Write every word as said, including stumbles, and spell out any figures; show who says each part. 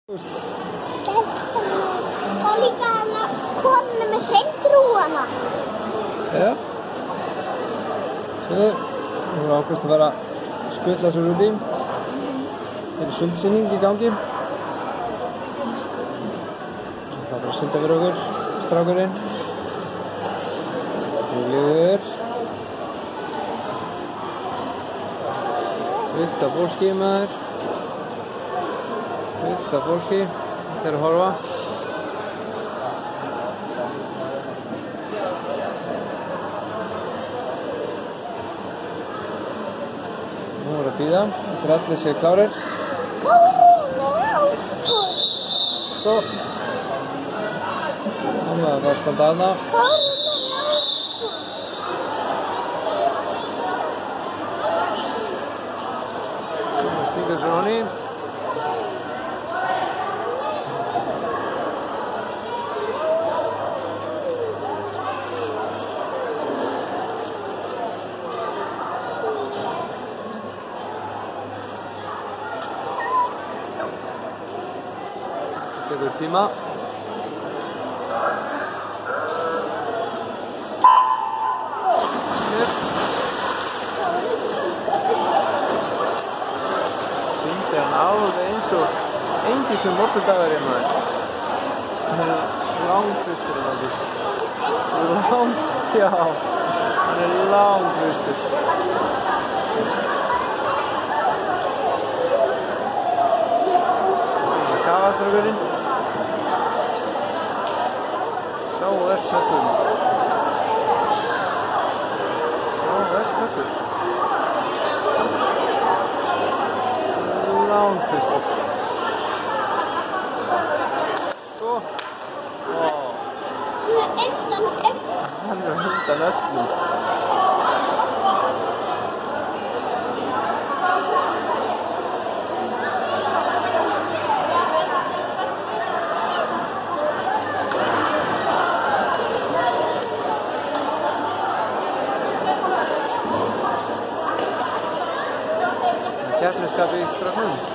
Speaker 1: Það er líka hana konuna með hreindrúana.
Speaker 2: Já. Svo, nú er ákveðst að vera að skutla sér út í. Það er sundsýning í gangi. Það er bara að synda fyrir okkur, strákurinn. Rólegur. Fullt af fólki maður. Fullt af fólki. Þetta er að horfa. Nú er að bíða. Þetta er allir sér klárir. Sko. Þannig að það er standa aðna. Það stingur sér honni. Það tekur tíma. Syndi hann alveg eins og engin sem morgundagar er maður. Hann er langfristur af því. Hann er lang... Já. Hann er langfristur. Það er kafastrákurinn. Sá er snöggur. Sá er snöggur. Langfristur. Sko. Ó. Hann er undan öllum. Keppnisskap í stráknum.